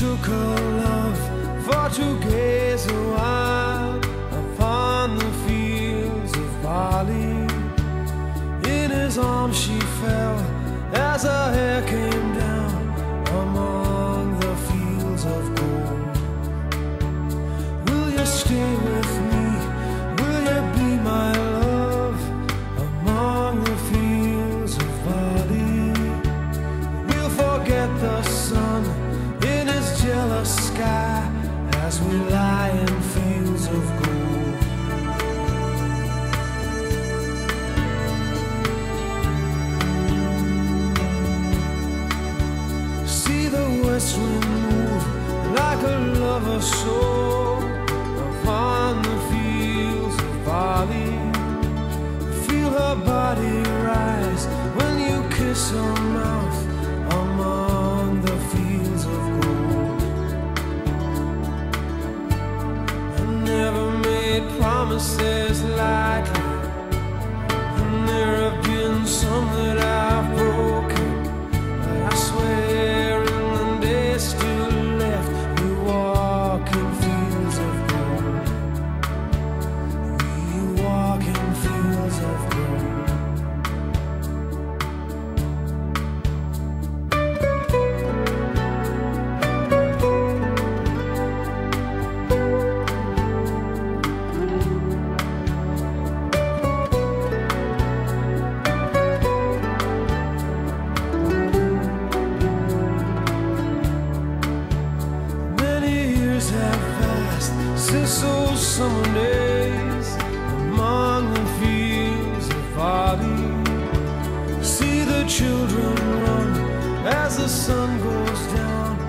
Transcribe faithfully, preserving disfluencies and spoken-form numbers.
took her love for to gaze a while upon the fields of barley. In his arms she fell as her hair came down among the fields of gold. Will you stay with me? Will you be my love among the fields of barley? We'll forget the sun in his jealous sky as we lie in fields of gold. See the west wind move like a lover's soul upon the fields of barley. Feel her body rise when you kiss her mouth among the fields of gold. I never made promises lightly, and there have been some that I've broken, but I swear in the days still left we walk in fields of gold. We walk in fields of gold. Since those summer days among the fields of barley, see the children run as the sun goes down